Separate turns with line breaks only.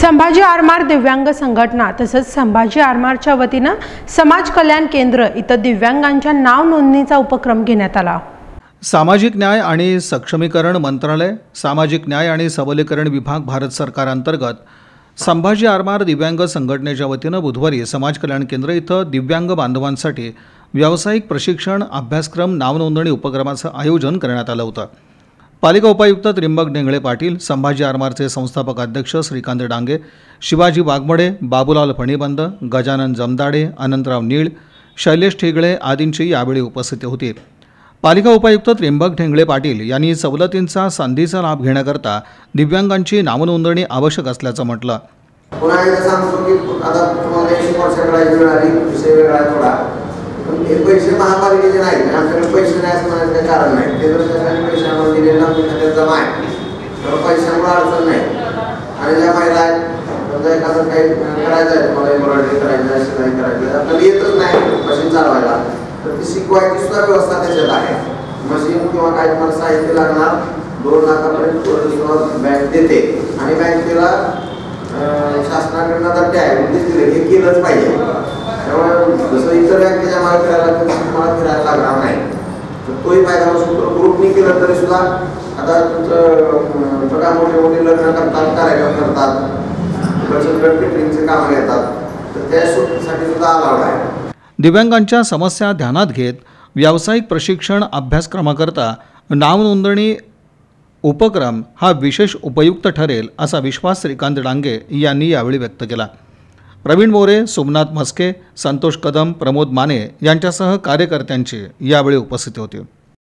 संभाजी आरमार दिव्यांग संघटना तसंच संभाजी आरमारच्या वतीनं समाज कल्याण केंद्र इथं दिव्यांगांच्या नाव नोंदणीचा उपक्रम घेण्यात आला।
सामाजिक न्याय आणि सक्षमीकरण मंत्रालय, सामाजिक न्याय आणि सबलीकरण विभाग, भारत सरकार अंतर्गत संभाजी आरमार दिव्यांग संघटनेच्या वतीनं बुधवारी समाज कल्याण केंद्र इथं दिव्यांग बांधवांसाठी व्यावसायिक प्रशिक्षण अभ्यासक्रम नाव नोंदणी उपक्रमाचं आयोजन करण्यात आलं होतं। पालिका उपायुक्त त्र्यंबक ढेंगळे पाटील, संभाजी आरमारचे संस्थापक अध्यक्ष श्रीकांत डांगे, शिवाजी वाघमोडे, बाबूलाल फणीबंद, गजानन जमदाडे, अनंतराव नीळ, शैलेश ठेगळे आदींची यावेळी उपस्थिती होती। पालिका उपायुक्त त्र्यंबक ढेंगळे पाटील यांनी सवलतींचा संधीचा लाभ घेण्याकरता दिव्यांगांची नावनोंदणी आवश्यक असल्याचं म्हटलं।
पुन्हा एकदा सांगतो की आता तुम्हाला 100 वर्षाकडे मिळाली विषय वेगळा थोडा, पण हे पैसे महापालिकेचे नाही, आमच्याकडे पैसे नाही असं म्हणायचं कारण नाही। केंद्र सरकारने पैसे आम्हाला दिलेले नाही, जमा आहे, तर पैशामुळे अडचण नाही। आणि ज्या महिला आहेत, समजा एखादं काही करायचं आहे, तुम्हाला एम्ब्रॉयडरी करायचं आहे, शिलाई करायची आहे, आपल्याला येतच नाही मशीन चालवायला, तर ती शिकवायची सुद्धा व्यवस्था त्याच्यात आहे। मशीन किंवा काय तुम्हाला साहित्य लागणार 2 लाखापर्यंत बँक देते आणि बँकेला शासनाकडनं तर हे केलंच पाहिजे। त्यामुळे जसं इतर बँकेच्या मला फिरायला तुम्हाला फिरायला लागणार नाही, तर तोही फायदा होऊ शकतो। ग्रुपनी केलं तरी सुद्धा आता तुमचं छोट्या मोठे लग्न करतात, कार्यक्रम करतात, केटरिंगचे कामं घेतात, तर त्यासाठी सुद्धा अलाउड आहे।
दिव्यांगांच्या समस्या ध्यानात घेत व्यावसायिक प्रशिक्षण अभ्यासक्रमाकरता नाव नोंदणी उपक्रम हा विशेष उपयुक्त ठरेल असा विश्वास श्रीकांत डांगे यांनी यावेळी व्यक्त केला। प्रवीण मोरे, सोमनाथ मस्के, संतोष कदम, प्रमोद माने यांच्यासह कार्यकर्त्यांची यावेळी उपस्थिती होती।